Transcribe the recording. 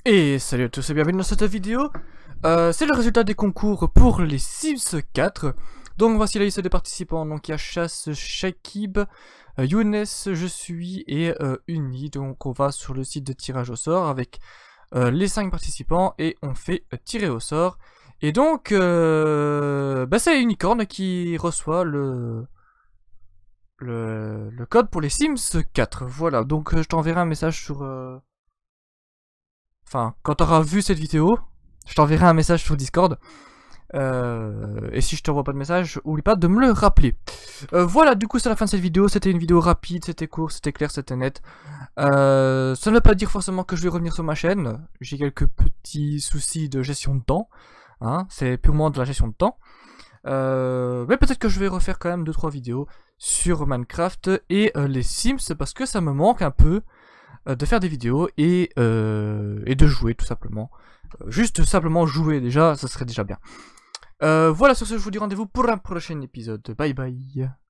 Et salut à tous et bienvenue dans cette vidéo. C'est le résultat des concours pour les Sims 4. Donc voici la liste des participants. Donc il y a Chasse, Shakib, Younes, Je suis et Uni. Donc on va sur le site de tirage au sort avec les 5 participants et on fait tirer au sort. Et donc c'est Unicorn qui reçoit le code pour les Sims 4. Voilà, donc je t'enverrai un message sur... Enfin, quand t'auras vu cette vidéo, je t'enverrai un message sur Discord. Et si je t'envoie pas de message, oublie pas de me le rappeler. Voilà, du coup c'est la fin de cette vidéo. C'était une vidéo rapide, c'était court, c'était clair, c'était net. Ça ne veut pas dire forcément que je vais revenir sur ma chaîne. J'ai quelques petits soucis de gestion de temps. Hein, c'est purement de la gestion de temps. Mais peut-être que je vais refaire quand même 2-3 vidéos sur Minecraft et les Sims parce que ça me manque un peu de faire des vidéos et de jouer tout simplement. Juste simplement jouer déjà, ça serait déjà bien. Voilà, sur ce je vous dis rendez-vous pour un prochain épisode. Bye bye.